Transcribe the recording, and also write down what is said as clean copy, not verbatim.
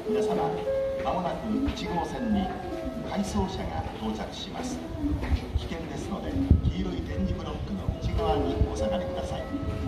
皆様、まもなく1号線に回送車が到着します。危険ですので、黄色い点字ブロックの内側にお下がりください。